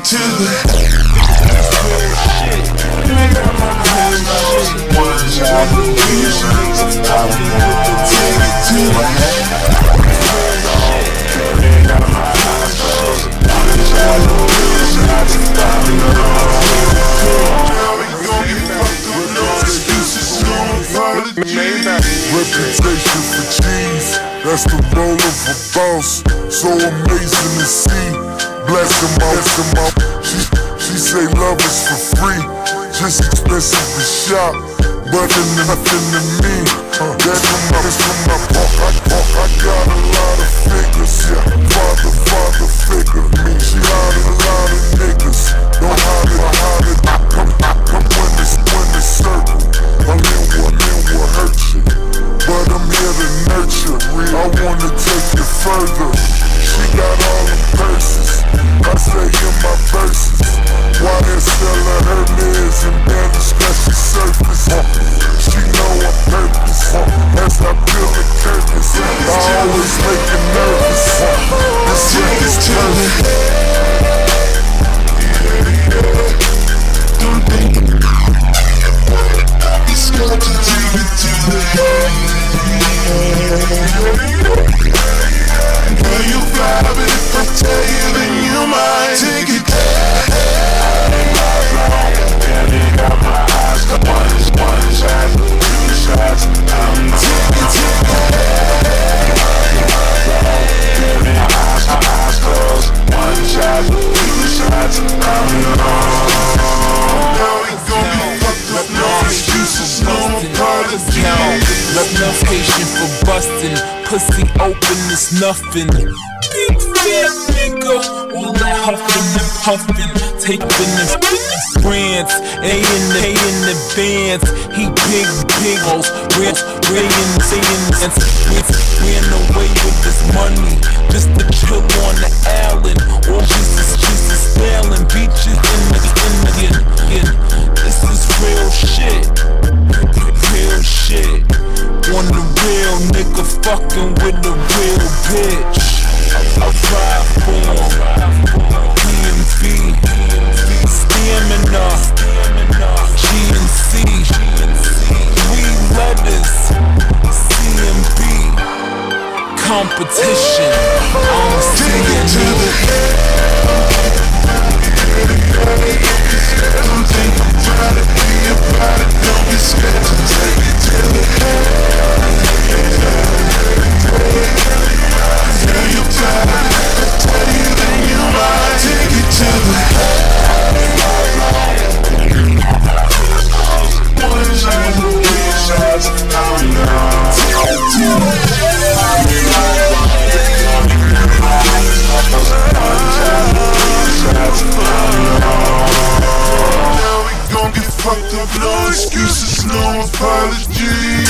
to the reputation for cheese, that's the role of a boss. So amazing to see. Bless him out. She say love is for free, just expensive to shop, but nothing to me. That's from my I got a lot of figures, yeah. Father figure me. She hired a lot of niggas. Don't hide it. Come when the circle. I'm in what hurt you, but I'm here to nurture. I wanna take it further. She got all them purses, I say in my verses. Why they're selling her lids and barely scratch the surface. She know I'm purpose, as I peel the curtains. I always make her nervous. This shit is perfect. Don't think it's got to take it to the head. Girl, you fly, but if I tell you, then you might take it. Baby, got my eyes, got one shot, two shots. I'm take it. Baby, my eyes closed, one shot, two shots. Now we gon' be fucked up, no excuses, no apology. Enough patient for bustin', pussy open is nothing. Big fat nigga, all that huffin' and puffin', taking his friends, they in the bands. He big hoes, ran away with his money, just to chill on the island, or just sailing beaches in the. This is real shit. On the real nigga fucking with the real bitch. I ride for him. PMV, stamina, GNC, 3 letters, CMB, competition. I'm take it to the head. Don't think about it, be about it, don't be scared to take it to the head. Girl, you tired, I tell you then you might take it to the head. One shot, three shots, take it to the head. Now we gon' get fucked up, no excuses, no apology.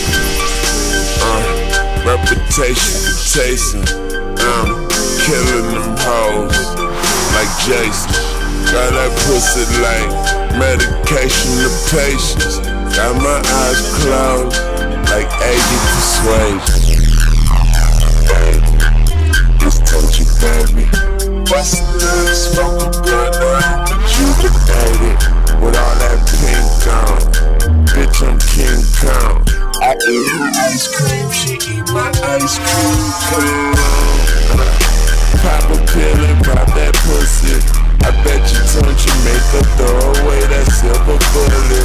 Reputation for chasing, killing them hoes like Jason. Got that pussy like medication to patience. Got my eyes closed like agent persuasion. Just told you, baby, what's the smoke a gun on? But you can hate it with all that pink on. Bitch, I'm King Kong. I eat her ice cream, she eat my ice cream. Come on, pop a pill and pop that pussy. I bet you don't you make her throw away that silver bullet.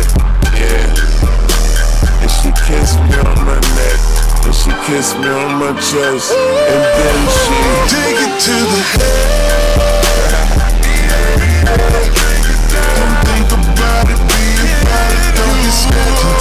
Yeah, and she kissed me on my neck, and she kissed me on my chest, and then she take it to the head. Don't think about it, be about it, don't be scared to